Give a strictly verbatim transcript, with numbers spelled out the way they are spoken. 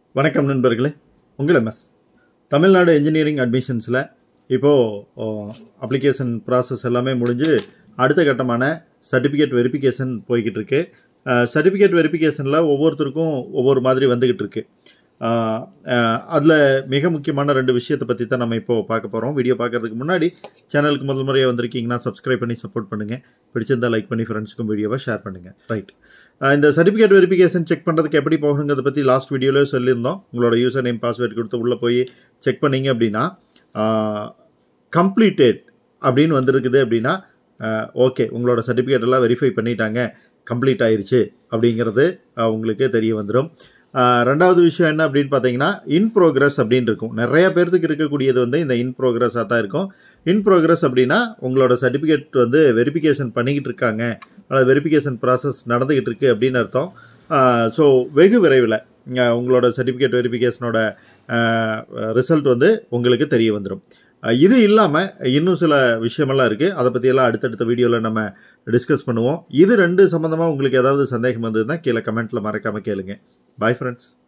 வணக்கம் நண்பர்களே, உங்கள் எம்எஸ் தமிழ்நாடு இன்ஜினியரிங் அட்மிஷன்ஸில் இப்போது அப்ளிகேஷன் ப்ராசஸ் எல்லாமே முடிஞ்சு அடுத்த கட்டமான சர்டிஃபிகேட் வெரிஃபிகேஷன் போய்கிட்டு இருக்கு. சர்டிஃபிகேட் வெரிஃபிகேஷனில் ஒவ்வொருத்தருக்கும் ஒவ்வொரு மாதிரி வந்துக்கிட்டு இருக்கு. அதில் மிக முக்கியமான ரெண்டு விஷயத்தை பற்றி தான் நம்ம இப்போது பார்க்க போகிறோம். வீடியோ பார்க்குறதுக்கு முன்னாடி சேனலுக்கு முதல் முறையாக வந்திருக்கீங்கன்னா சப்ஸ்கிரைப் பண்ணி சப்போர்ட் பண்ணுங்கள். பிடிச்சிருந்தால் லைக் பண்ணி ஃப்ரெண்ட்ஸுக்கும் வீடியோவை ஷேர் பண்ணுங்கள். ரைட், இந்த சர்டிஃபிகேட் வெரிஃபிகேஷன் செக் பண்ணுறதுக்கு எப்படி போகணுங்கிறத பற்றி லாஸ்ட் வீடியோவிலே சொல்லியிருந்தோம். உங்களோட யூசர் நேம் பாஸ்வேர்ட் கொடுத்து உள்ளே போய் செக் பண்ணிங்க அப்படின்னா கம்ப்ளீட்டட் அப்படின்னு வந்துருக்குது. அப்படின்னா ஓகே, உங்களோட சர்டிஃபிகேட் எல்லாம் வெரிஃபை பண்ணிட்டாங்க, கம்ப்ளீட் ஆயிடுச்சு அப்படிங்கிறது உங்களுக்கு தெரிய வந்துடும். ரெண்டாவது விஷயம் என்ன அப்படின்னு பார்த்தீங்கன்னா, இன் ப்ரோக்ரஸ் அப்படின்னு இருக்கும். நிறைய பேர்த்துக்கு இருக்கக்கூடியது வந்து இந்த இன் ப்ரோக்ரஸாக தான் இருக்கும். இன் ப்ரோக்ரஸ் அப்படின்னா உங்களோட சர்டிஃபிகேட் வந்து வெரிஃபிகேஷன் பண்ணிக்கிட்டு இருக்காங்க, அல்லது வெரிஃபிகேஷன் ப்ராசஸ் நடந்துக்கிட்டு இருக்குது அப்படின்னு அர்த்தம். ஸோ வெகு விரைவில் உங்களோட சர்டிஃபிகேட் வெரிஃபிகேஷனோட ரிசல்ட் வந்து உங்களுக்கு தெரிய வந்துடும். இது இல்லாமல் இன்னும் சில விஷயமெல்லாம் இருக்குது. அதை பற்றியெல்லாம் அடுத்தடுத்த வீடியோவில் நம்ம டிஸ்கஸ் பண்ணுவோம். இது ரெண்டு சம்மந்தமாக உங்களுக்கு ஏதாவது சந்தேகம் வந்ததுன்னா கீழே கமெண்ட்டில் மறக்காமல் கேளுங்க. Bye friends.